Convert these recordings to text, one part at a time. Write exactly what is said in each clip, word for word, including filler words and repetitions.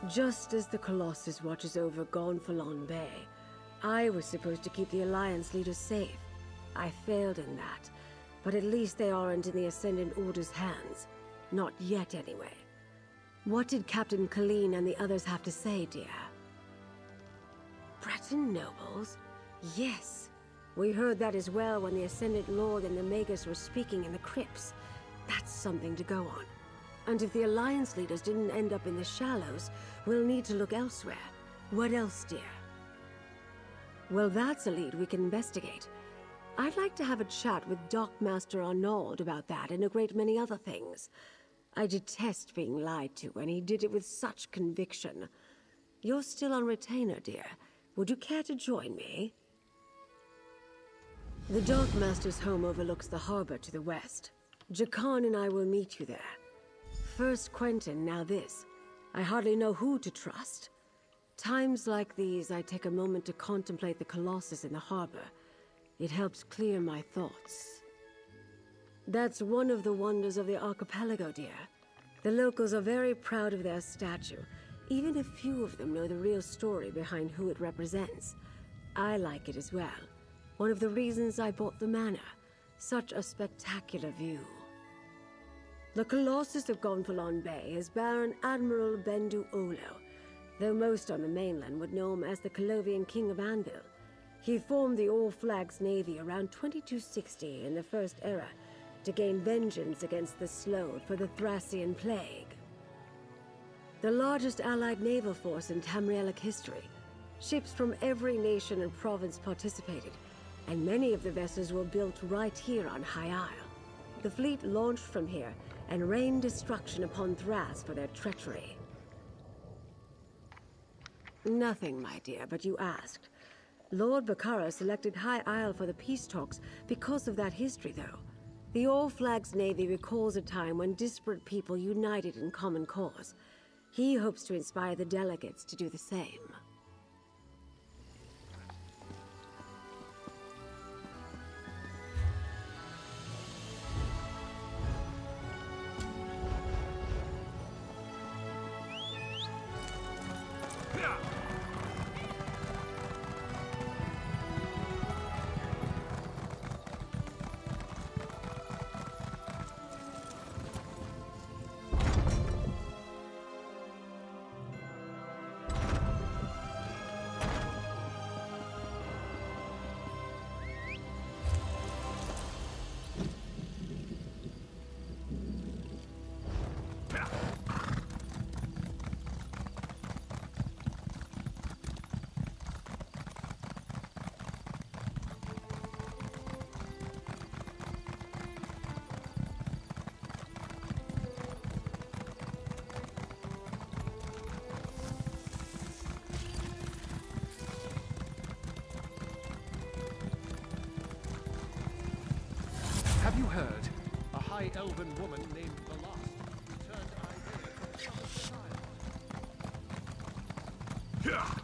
Just as the Colossus watches over Gonfalon Bay, I was supposed to keep the Alliance leaders safe. I failed in that, but at least they aren't in the Ascendant Order's hands. Not yet, anyway. What did Captain Colleen and the others have to say, dear? Breton nobles? Yes. We heard that as well when the Ascendant Lord and the Magus were speaking in the crypts. That's something to go on. And if the Alliance leaders didn't end up in the Shallows, we'll need to look elsewhere. What else, dear? Well, that's a lead we can investigate. I'd like to have a chat with Dockmaster Arnaud about that and a great many other things. I detest being lied to, and he did it with such conviction. You're still on retainer, dear. Would you care to join me? The Dockmaster's home overlooks the harbor to the west. Jakan and I will meet you there. First Quentin, now this. I hardly know who to trust. Times like these, I take a moment to contemplate the Colossus in the harbor. It helps clear my thoughts. That's one of the wonders of the archipelago, dear. The locals are very proud of their statue. Even if few of them know the real story behind who it represents. I like it as well. One of the reasons I bought the manor. Such a spectacular view. The Colossus of Gonfalon Bay is Baron Admiral Bendu Olo, though most on the mainland would know him as the Colovian King of Anvil. He formed the All Flags Navy around twenty-two sixty in the First Era to gain vengeance against the Slode for the Thracian Plague. The largest allied naval force in Tamrielic history. Ships from every nation and province participated, and many of the vessels were built right here on High Isle. The fleet launched from here and rained destruction upon Thras for their treachery. Nothing, my dear, but you asked. Lord Bakara selected High Isle for the peace talks because of that history, though. The All Flags Navy recalls a time when disparate people united in common cause. He hopes to inspire the delegates to do the same. Have you heard? A high elven woman named Valast turned Isaiah from a child.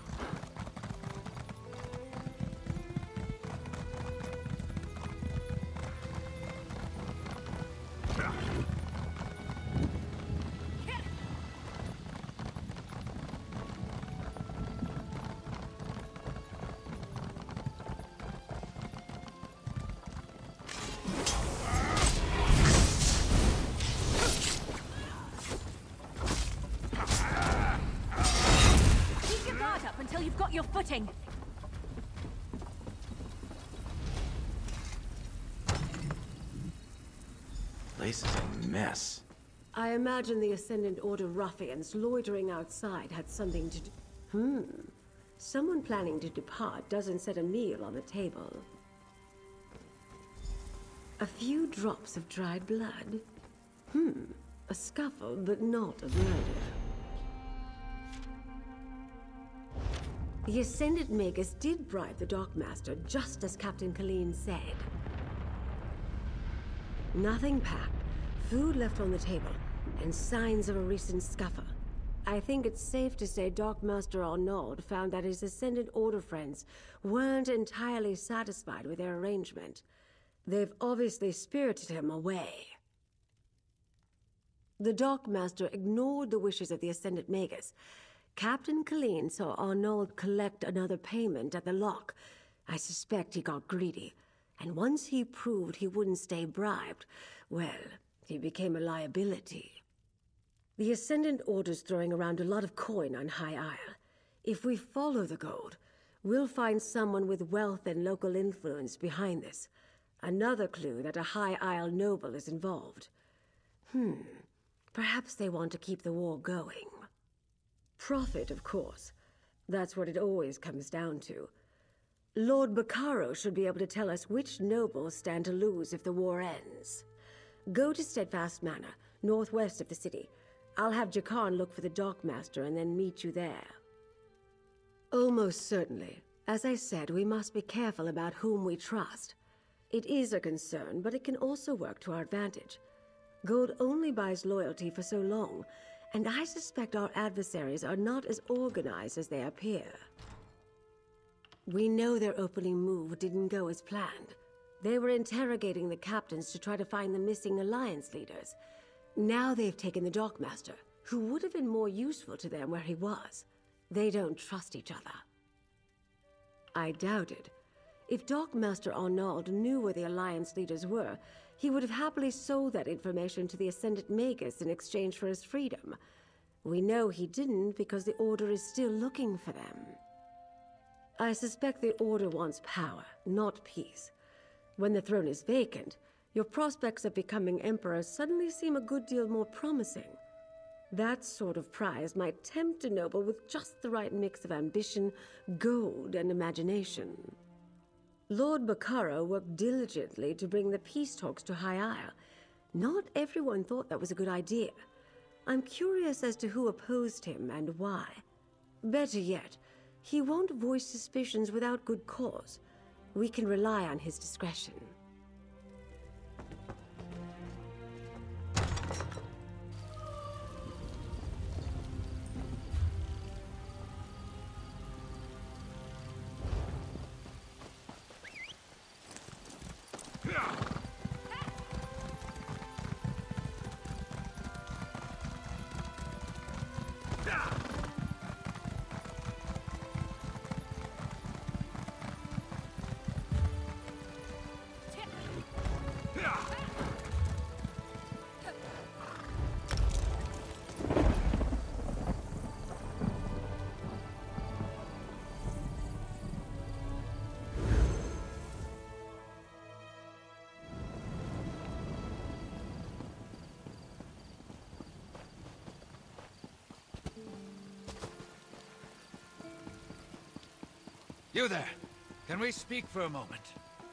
Until you've got your footing. Place is a mess. I imagine the Ascendant Order ruffians loitering outside had something to do. Hmm. Someone planning to depart doesn't set a meal on the table. A few drops of dried blood. Hmm. A scuffle, but not a murder. The Ascendant Magus did bribe the Dockmaster, just as Captain Colleen said. Nothing packed, food left on the table, and signs of a recent scuffle. I think it's safe to say Dockmaster Arnaud found that his Ascendant Order friends weren't entirely satisfied with their arrangement. They've obviously spirited him away. The Dockmaster ignored the wishes of the Ascendant Magus. Captain Colleen saw Arnold collect another payment at the lock. I suspect he got greedy, and once he proved he wouldn't stay bribed, well, he became a liability. The Ascendant Order's throwing around a lot of coin on High Isle. If we follow the gold, we'll find someone with wealth and local influence behind this. Another clue that a High Isle noble is involved. Hmm, perhaps they want to keep the war going. Profit, of course. That's what it always comes down to. Lord Bacaro should be able to tell us which nobles stand to lose if the war ends. Go to Steadfast Manor, northwest of the city. I'll have Jakarn look for the Dockmaster and then meet you there. Almost certainly. As I said, we must be careful about whom we trust. It is a concern, but it can also work to our advantage. Gold only buys loyalty for so long, and I suspect our adversaries are not as organized as they appear. We know their opening move didn't go as planned. They were interrogating the captains to try to find the missing Alliance leaders. Now they've taken the Dockmaster, who would have been more useful to them where he was. They don't trust each other. I doubted. If Dockmaster Arnold knew where the Alliance leaders were, he would have happily sold that information to the Ascendant Magus in exchange for his freedom. We know he didn't because the Order is still looking for them. I suspect the Order wants power, not peace. When the throne is vacant, your prospects of becoming Emperor suddenly seem a good deal more promising. That sort of prize might tempt a noble with just the right mix of ambition, gold, and imagination. Lord Bacaro worked diligently to bring the peace talks to High Isle. Not everyone thought that was a good idea. I'm curious as to who opposed him and why. Better yet, he won't voice suspicions without good cause. We can rely on his discretion. You there! Can we speak for a moment?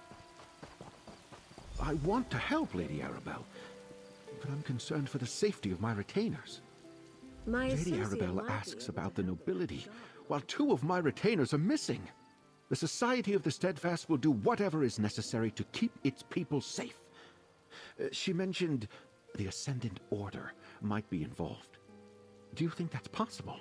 I want to help, Lady Arabelle, but I'm concerned for the safety of my retainers. My Lady Arabelle asks about the nobility, while two of my retainers are missing. The Society of the Steadfast will do whatever is necessary to keep its people safe. Uh, she mentioned the Ascendant Order might be involved. Do you think that's possible?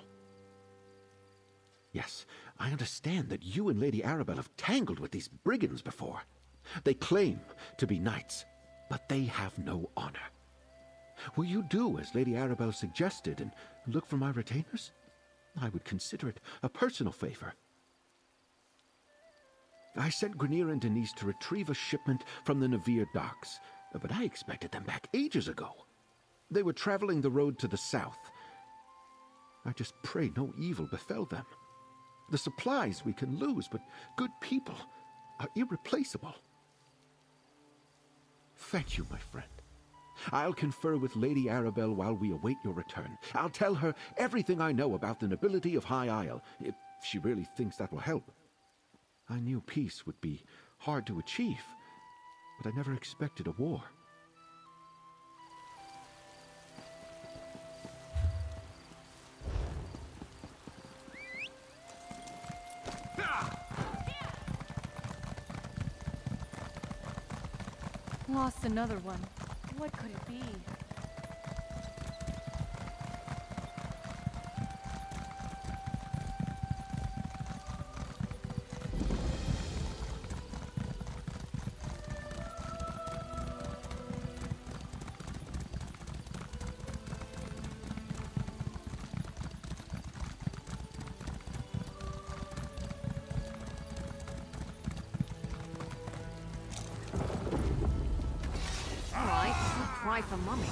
Yes, I understand that you and Lady Arabelle have tangled with these brigands before. They claim to be knights, but they have no honor. Will you do as Lady Arabelle suggested and look for my retainers? I would consider it a personal favor. I sent Grenier and Denise to retrieve a shipment from the Navir docks, but I expected them back ages ago. They were traveling the road to the south. I just pray no evil befell them. The supplies we can lose, but good people are irreplaceable. Thank you, my friend. I'll confer with Lady Arabelle while we await your return. I'll tell her everything I know about the nobility of High Isle, if she really thinks that will help. I knew peace would be hard to achieve, but I never expected a war. Lost another one. What could it be? fight the mummy.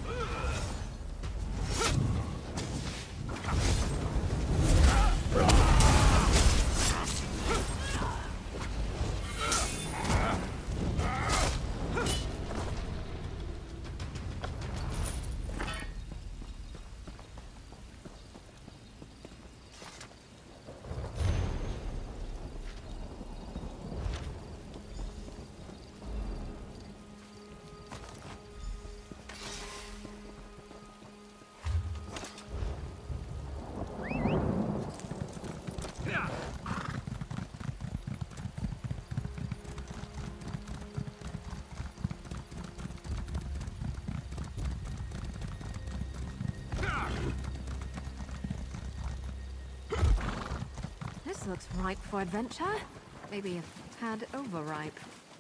This looks ripe for adventure. Maybe a tad overripe.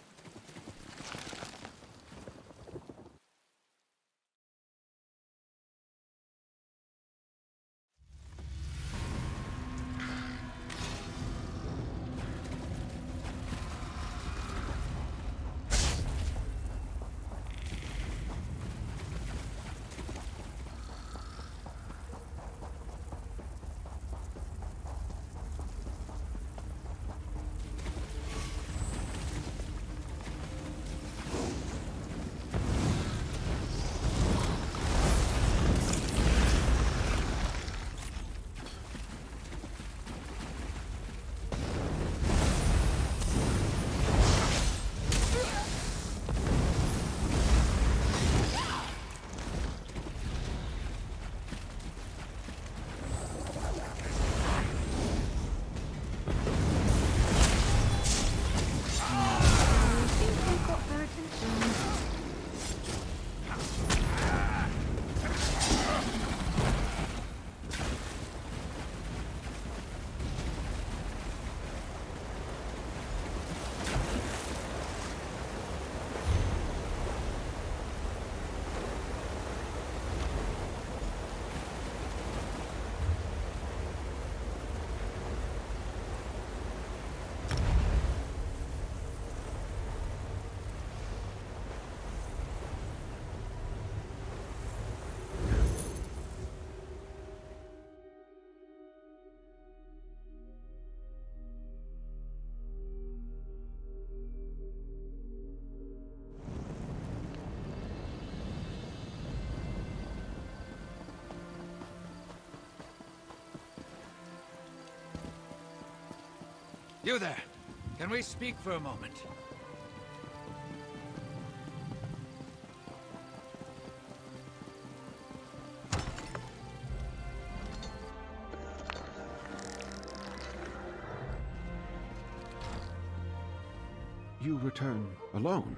You there! Can we speak for a moment? You return alone?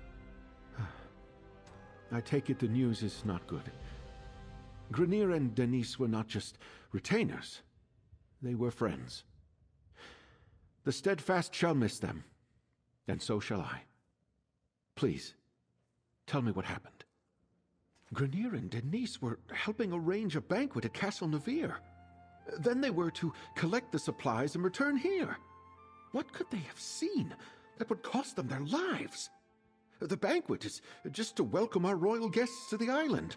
I take it the news is not good. Grineer and Denise were not just retainers. They were friends. The Steadfast shall miss them, and so shall I. Please, tell me what happened. Grineer and Denise were helping arrange a banquet at Castle Navir. Then they were to collect the supplies and return here. What could they have seen that would cost them their lives? The banquet is just to welcome our royal guests to the island.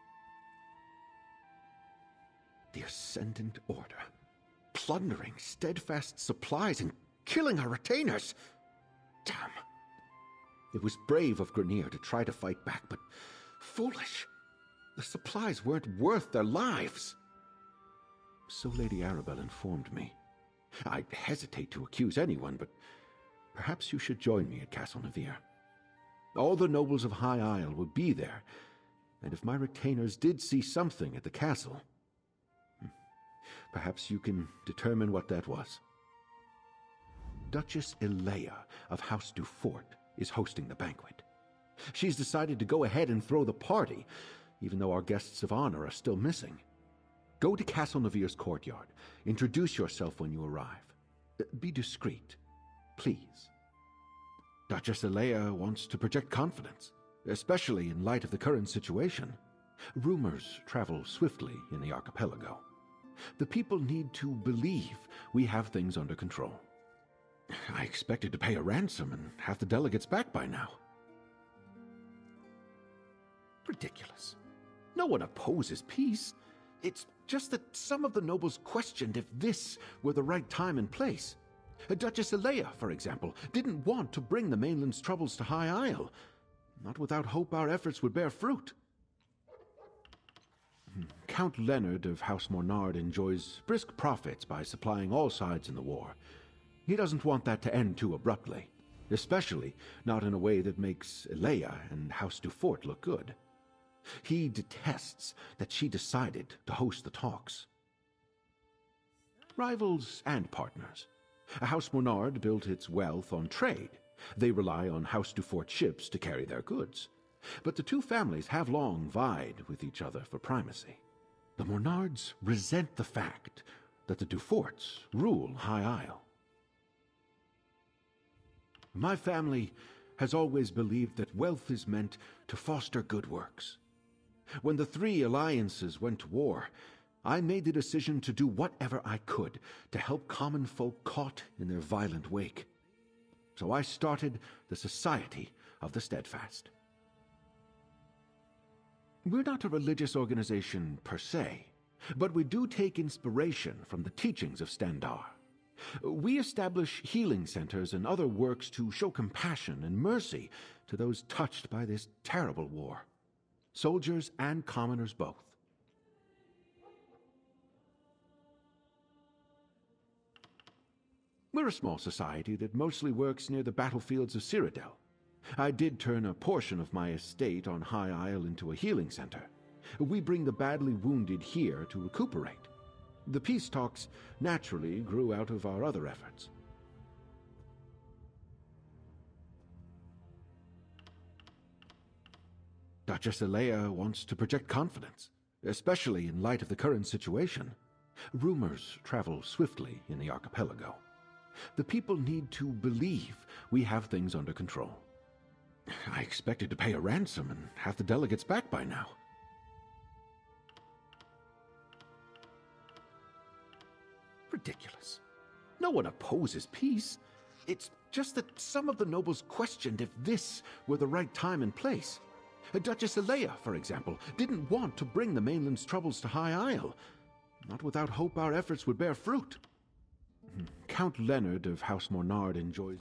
The Ascendant Order, plundering Steadfast supplies and killing our retainers. Damn. It was brave of Grineer to try to fight back, but foolish. The supplies weren't worth their lives. So Lady Arabelle informed me. I'd hesitate to accuse anyone, but perhaps you should join me at Castle Navir. All the nobles of High Isle will be there, and if my retainers did see something at the castle, perhaps you can determine what that was. Duchess Elea of House Dufort is hosting the banquet. She's decided to go ahead and throw the party, even though our guests of honor are still missing. Go to Castle Navir's courtyard. Introduce yourself when you arrive. Be discreet, please. Duchess Elea wants to project confidence, especially in light of the current situation. Rumors travel swiftly in the archipelago. The people need to believe we have things under control. I expected to pay a ransom and have the delegates back by now. Ridiculous. No one opposes peace. It's just that some of the nobles questioned if this were the right time and place. Duchess Elea, for example, didn't want to bring the mainland's troubles to High Isle. Not without hope our efforts would bear fruit. Count Leonard of House Mornard enjoys brisk profits by supplying all sides in the war. He doesn't want that to end too abruptly, especially not in a way that makes Elea and House Dufort look good. He detests that she decided to host the talks. Rivals and partners. House Mornard built its wealth on trade. They rely on House Dufort ships to carry their goods. But the two families have long vied with each other for primacy. The Mornards resent the fact that the Duforts rule High Isle. My family has always believed that wealth is meant to foster good works. When the three alliances went to war, I made the decision to do whatever I could to help common folk caught in their violent wake. So I started the Society of the Steadfast. We're not a religious organization per se, but we do take inspiration from the teachings of Stendarr. We establish healing centers and other works to show compassion and mercy to those touched by this terrible war, soldiers and commoners both. We're a small society that mostly works near the battlefields of Cyrodiil. I did turn a portion of my estate on High Isle into a healing center. We bring the badly wounded here to recuperate. The peace talks naturally grew out of our other efforts. Duchess Elea wants to project confidence, especially in light of the current situation. Rumors travel swiftly in the archipelago. The people need to believe we have things under control. I expected to pay a ransom and have the delegates back by now. Ridiculous. No one opposes peace. It's just that some of the nobles questioned if this were the right time and place. Duchess Elea, for example, didn't want to bring the mainland's troubles to High Isle. Not without hope our efforts would bear fruit. Count Leonard of House Mornard enjoys...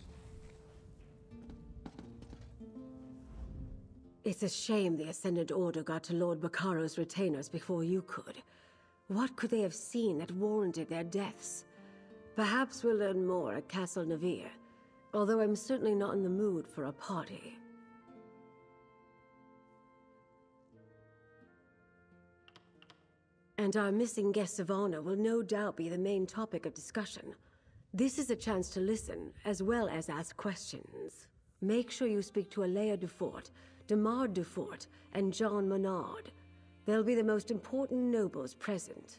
It's a shame the Ascendant Order got to Lord Bacaro's retainers before you could. What could they have seen that warranted their deaths? Perhaps we'll learn more at Castle Navir, although I'm certainly not in the mood for a party. And our missing guests of honor will no doubt be the main topic of discussion. This is a chance to listen, as well as ask questions. Make sure you speak to Elea Dufort, Damar Dufort, and John Mornard. They'll be the most important nobles present.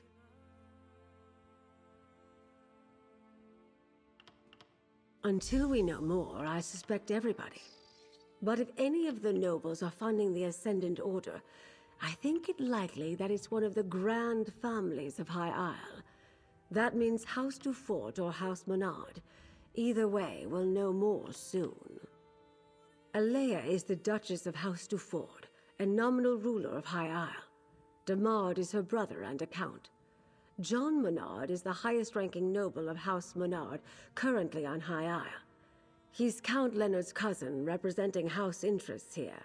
Until we know more, I suspect everybody. But if any of the nobles are funding the Ascendant Order, I think it likely that it's one of the grand families of High Isle. That means House Dufort or House Mornard. Either way, we'll know more soon. Elea is the Duchess of House Dufort, and nominal ruler of High Isle. Damard is her brother and a count. John Mornard is the highest-ranking noble of House Mornard, currently on High Isle. He's Count Leonard's cousin, representing house interests here.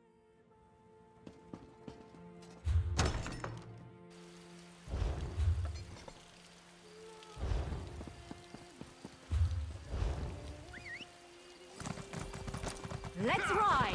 Let's ride!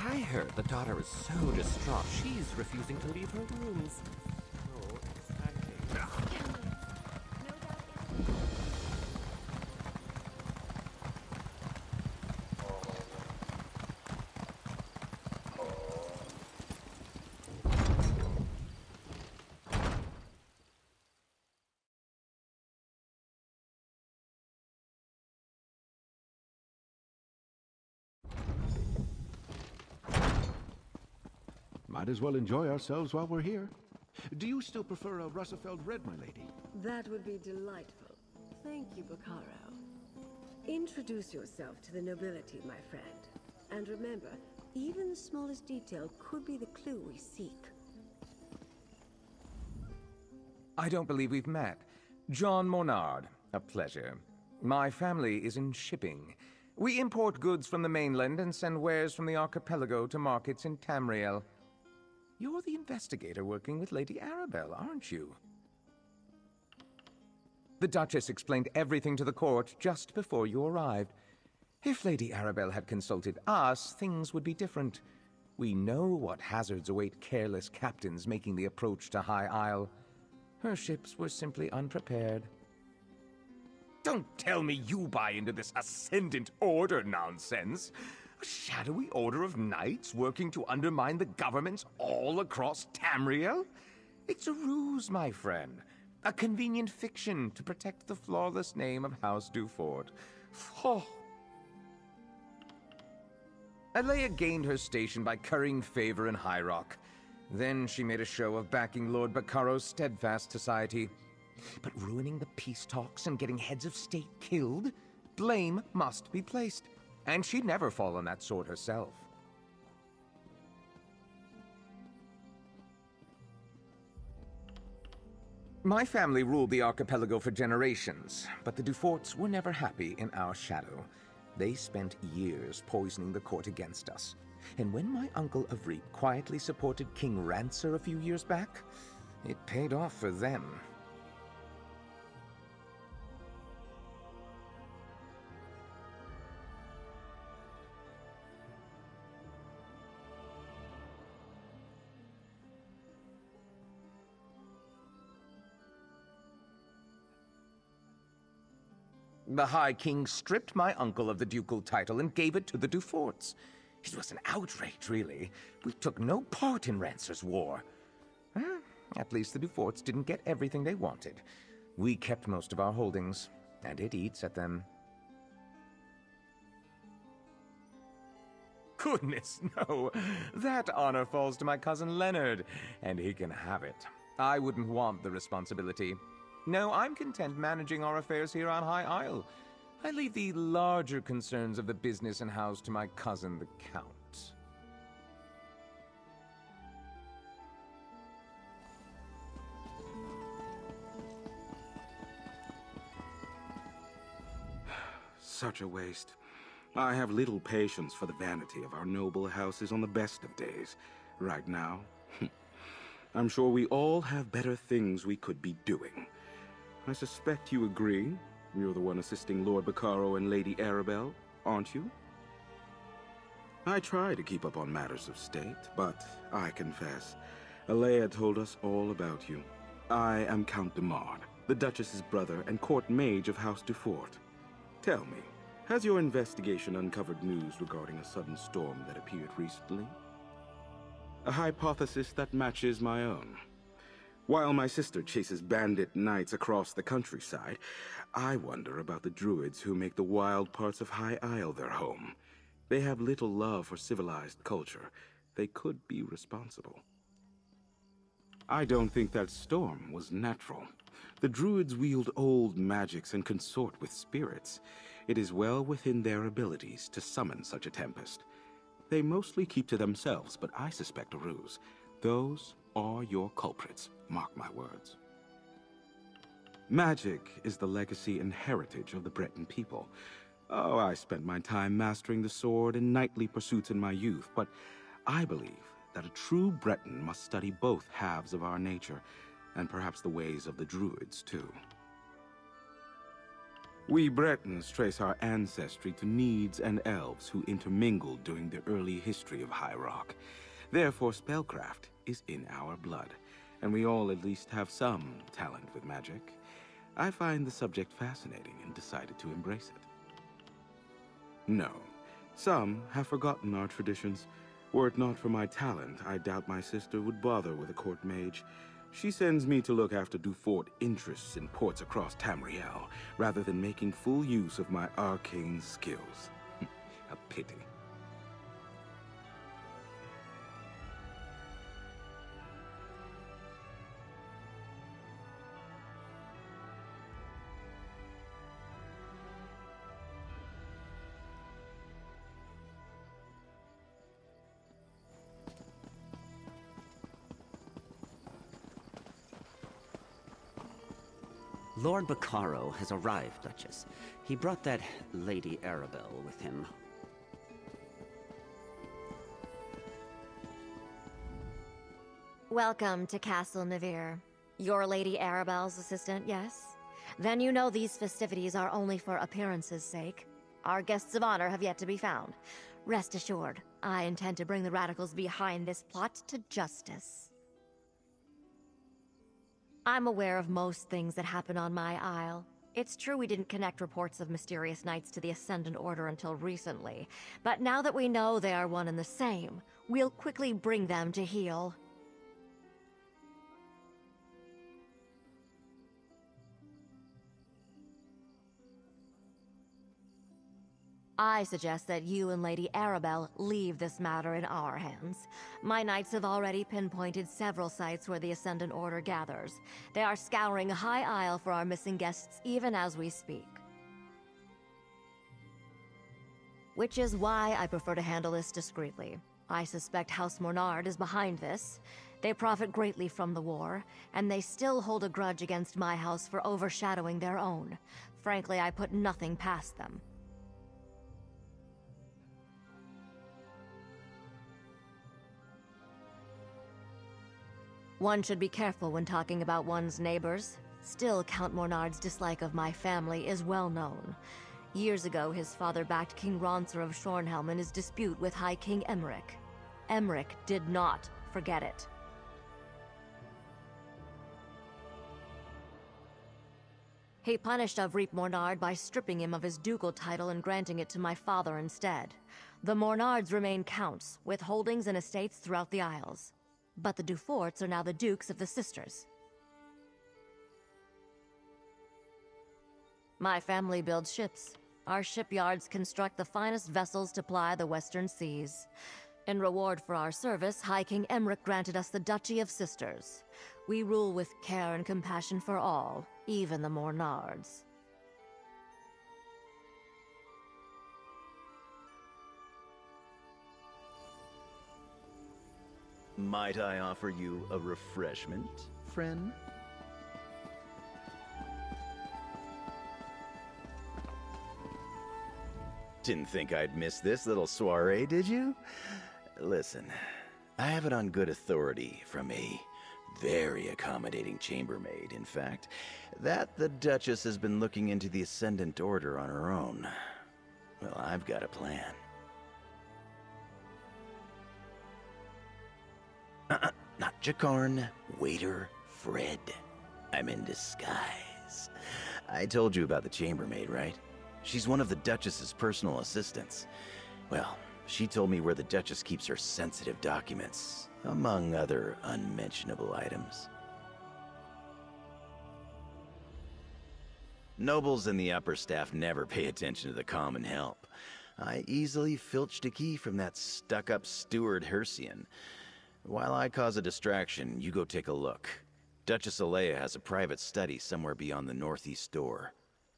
I heard the daughter is so distraught, she's refusing to leave her rooms. Oh, exciting. Might as well enjoy ourselves while we're here. Do you still prefer a Russafeld Red, my lady? That would be delightful. Thank you, Bacaro. Introduce yourself to the nobility, my friend. And remember, even the smallest detail could be the clue we seek. I don't believe we've met. John Monard, a pleasure. My family is in shipping. We import goods from the mainland and send wares from the archipelago to markets in Tamriel. You're the investigator working with Lady Arabelle, aren't you? The Duchess explained everything to the court just before you arrived. If Lady Arabelle had consulted us, things would be different. We know what hazards await careless captains making the approach to High Isle. Her ships were simply unprepared. Don't tell me you buy into this Ascendant Order nonsense. A shadowy order of knights working to undermine the governments all across Tamriel? It's a ruse, my friend. A convenient fiction to protect the flawless name of House Dufort. Oh. Alea gained her station by currying favor in High Rock. Then she made a show of backing Lord Bacaro's steadfast society. But ruining the peace talks and getting heads of state killed? Blame must be placed. And she'd never fall on that sword herself. My family ruled the archipelago for generations, but the Duforts were never happy in our shadow. They spent years poisoning the court against us. And when my uncle Avreep quietly supported King Rancer a few years back, it paid off for them. The High King stripped my uncle of the ducal title and gave it to the Duforts. It was an outrage, really. We took no part in Rancer's war. Well, at least the Duforts didn't get everything they wanted. We kept most of our holdings, and it eats at them. Goodness, no. That honor falls to my cousin Leonard, and he can have it. I wouldn't want the responsibility. No, I'm content managing our affairs here on High Isle. I leave the larger concerns of the business and house to my cousin, the Count. Such a waste. I have little patience for the vanity of our noble houses on the best of days. Right now, I'm sure we all have better things we could be doing. I suspect you agree. You're the one assisting Lord Bacaro and Lady Arabelle, aren't you? I try to keep up on matters of state, but I confess, Alea told us all about you. I am Count de Mard, the Duchess's brother and court mage of House Dufort. Tell me, has your investigation uncovered news regarding a sudden storm that appeared recently? A hypothesis that matches my own. While my sister chases bandit knights across the countryside, I wonder about the druids who make the wild parts of High Isle their home. They have little love for civilized culture. They could be responsible. I don't think that storm was natural. The druids wield old magics and consort with spirits. It is well within their abilities to summon such a tempest. They mostly keep to themselves, but I suspect a ruse. Those are your culprits, mark my words. Magic is the legacy and heritage of the Breton people. Oh, I spent my time mastering the sword and knightly pursuits in my youth, but I believe that a true Breton must study both halves of our nature, and perhaps the ways of the druids, too. We Bretons trace our ancestry to Needs and Elves who intermingled during the early history of High Rock. Therefore, spellcraft is in our blood, and we all at least have some talent with magic. I find the subject fascinating and decided to embrace it. No, some have forgotten our traditions. Were it not for my talent, I doubt my sister would bother with a court mage. She sends me to look after Dufort interests in ports across Tamriel, rather than making full use of my arcane skills. A pity. Lord Bacaro has arrived, Duchess. He brought that Lady Arabelle with him. Welcome to Castle Navir. You're Lady Arabelle's assistant, yes? Then you know these festivities are only for appearances' sake. Our guests of honor have yet to be found. Rest assured, I intend to bring the radicals behind this plot to justice. I'm aware of most things that happen on my isle. It's true we didn't connect reports of mysterious knights to the Ascendant Order until recently, but now that we know they are one and the same, we'll quickly bring them to heel. I suggest that you and Lady Arabelle leave this matter in our hands. My knights have already pinpointed several sites where the Ascendant Order gathers. They are scouring High Isle for our missing guests even as we speak. Which is why I prefer to handle this discreetly. I suspect House Mornard is behind this. They profit greatly from the war, and they still hold a grudge against my house for overshadowing their own. Frankly, I put nothing past them. One should be careful when talking about one's neighbors. Still, Count Mornard's dislike of my family is well known. Years ago, his father backed King Ronser of Shornhelm in his dispute with High King Emmerich. Emmerich did not forget it. He punished Avric Mornard by stripping him of his ducal title and granting it to my father instead. The Mornards remain counts, with holdings and estates throughout the Isles. But the Duforts are now the Dukes of the Sisters. My family builds ships. Our shipyards construct the finest vessels to ply the western seas. In reward for our service, High King Emmerich granted us the Duchy of Sisters. We rule with care and compassion for all, even the Mornards. Might I offer you a refreshment, friend? Didn't think I'd miss this little soiree, did you? Listen, I have it on good authority from a very accommodating chambermaid, in fact, that the Duchess has been looking into the Ascendant Order on her own. Well, I've got a plan. Uh-uh, not Jakarn, waiter Fred. I'm in disguise. I told you about the chambermaid, right? She's one of the Duchess's personal assistants. Well, she told me where the Duchess keeps her sensitive documents, among other unmentionable items. Nobles and the upper staff never pay attention to the common help. I easily filched a key from that stuck-up steward Hercian. While I cause a distraction, you go take a look. Duchess Alea has a private study somewhere beyond the northeast door.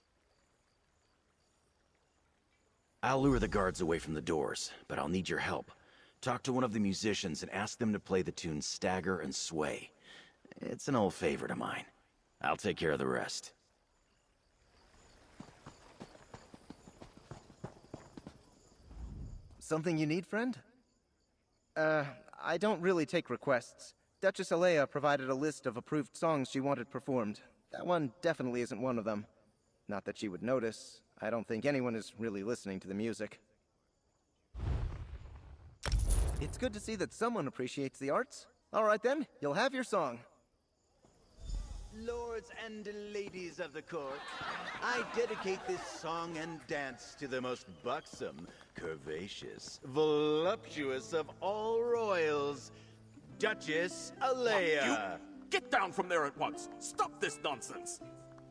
I'll lure the guards away from the doors, but I'll need your help. Talk to one of the musicians and ask them to play the tune Stagger and Sway. It's an old favorite of mine. I'll take care of the rest. Something you need, friend? Uh, I don't really take requests. Duchess Alea provided a list of approved songs she wanted performed. That one definitely isn't one of them. Not that she would notice. I don't think anyone is really listening to the music. It's good to see that someone appreciates the arts. All right then, you'll have your song. Lords and ladies of the court, I dedicate this song and dance to the most buxom, curvaceous, voluptuous of all royals, Duchess Alea. You get down from there at once. Stop this nonsense.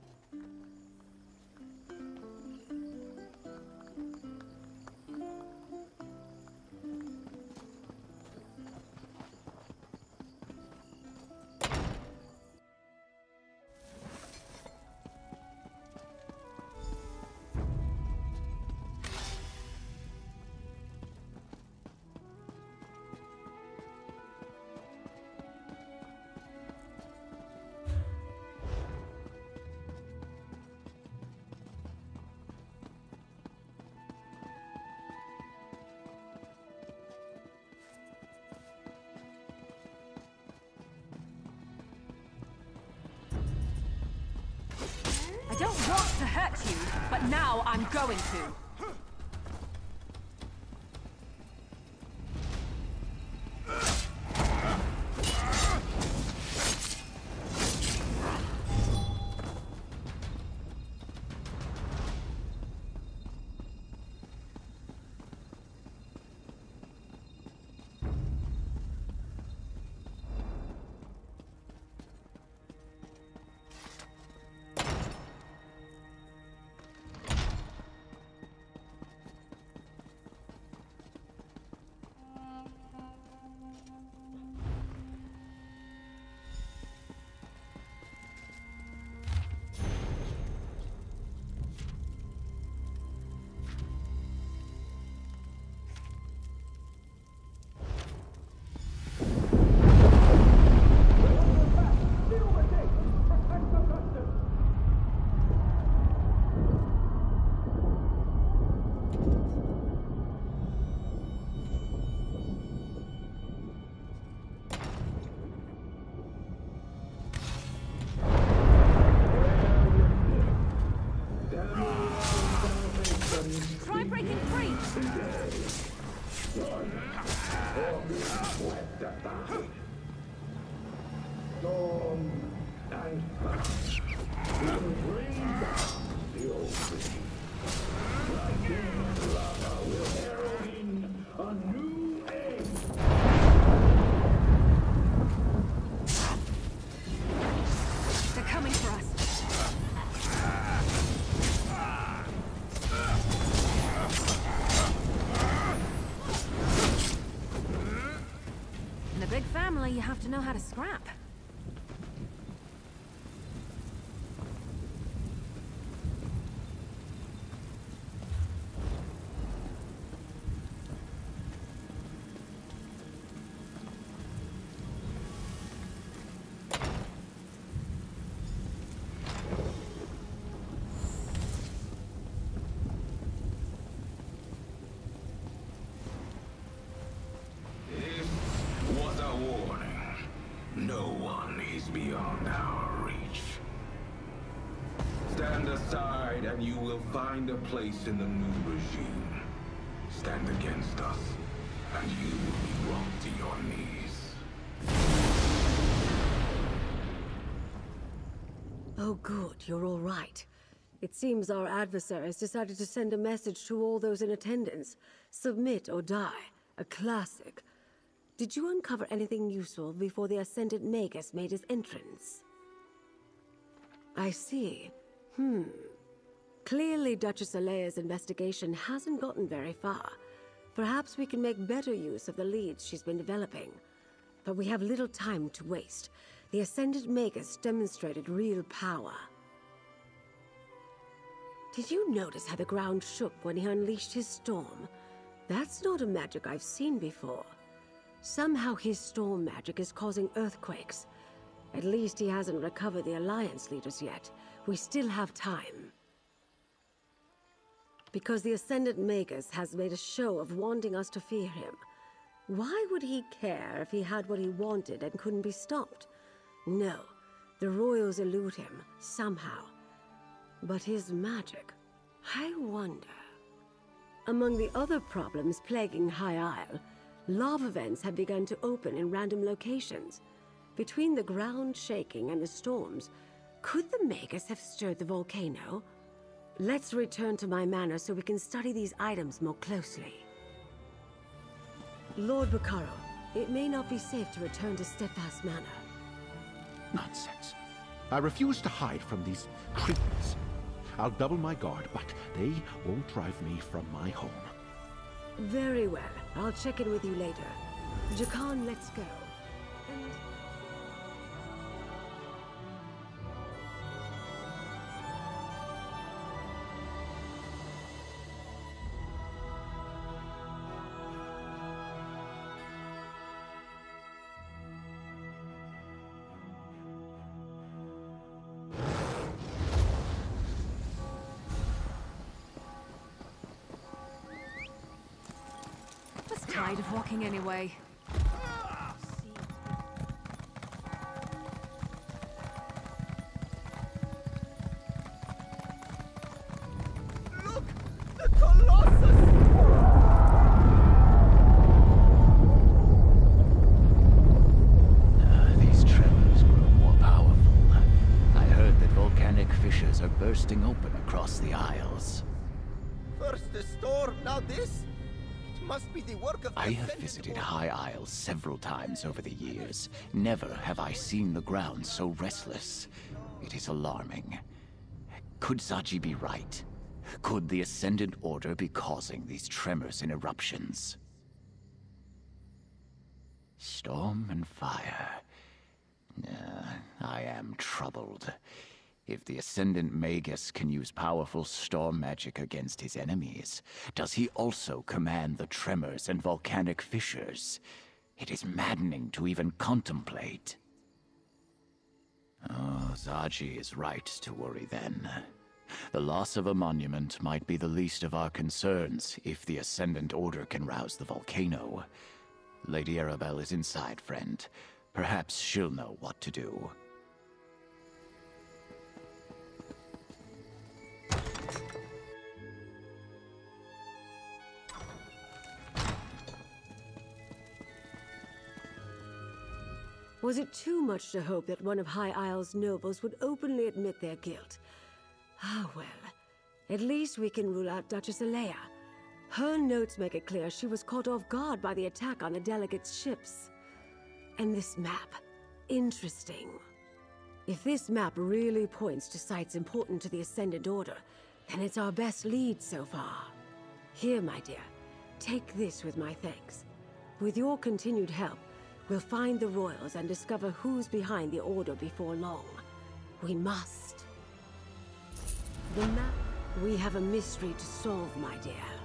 I don't want to hurt you, but now I'm going to. You have to know how to scrap. No one is beyond our reach. Stand aside and you will find a place in the new regime. Stand against us and you will be brought to your knees. Oh good, you're all right. It seems our adversaries decided to send a message to all those in attendance. Submit or die. A classic. Did you uncover anything useful before the Ascendant Magus made his entrance? I see. Hmm. Clearly Duchess Alea's investigation hasn't gotten very far. Perhaps we can make better use of the leads she's been developing. But we have little time to waste. The Ascendant Magus demonstrated real power. Did you notice how the ground shook when he unleashed his storm? That's not a magic I've seen before. Somehow his storm magic is causing earthquakes. At least he hasn't recovered the Alliance leaders yet. We still have time. Because the Ascendant Magus has made a show of wanting us to fear him. Why would he care if he had what he wanted and couldn't be stopped? No, the Royals elude him, somehow. But his magic, I wonder. Among the other problems plaguing High Isle, lava vents have begun to open in random locations. Between the ground shaking and the storms, could the Magus have stirred the volcano? Let's return to my manor so we can study these items more closely. Lord Bacaro, it may not be safe to return to Steadfast Manor. Nonsense. I refuse to hide from these creatures. I'll double my guard, but they won't drive me from my home. Very well. I'll check in with you later. Jakan, let's go. And... Tired of walking anyway. Look! The Colossus! Uh, these tremors grow more powerful. I heard that volcanic fissures are bursting open across the Isles. First the storm, now this? Must be the work of I have visited High Isle several times over the years. Never have I seen the ground so restless. It is alarming. Could Zaji be right? Could the Ascendant Order be causing these tremors and eruptions? Storm and fire. Uh, I am troubled. If the Ascendant Magus can use powerful storm magic against his enemies, does he also command the tremors and volcanic fissures? It is maddening to even contemplate. Oh, Zaji is right to worry then. The loss of a monument might be the least of our concerns if the Ascendant Order can rouse the volcano. Lady Arabelle is inside, friend. Perhaps she'll know what to do. Was it too much to hope that one of High Isle's nobles would openly admit their guilt? Ah, well. At least we can rule out Duchess Alea. Her notes make it clear she was caught off guard by the attack on the delegates' ships. And this map. Interesting. If this map really points to sites important to the Ascendant Order, then it's our best lead so far. Here, my dear. Take this with my thanks. With your continued help, we'll find the royals and discover who's behind the Order before long. We must. The map... We have a mystery to solve, my dear.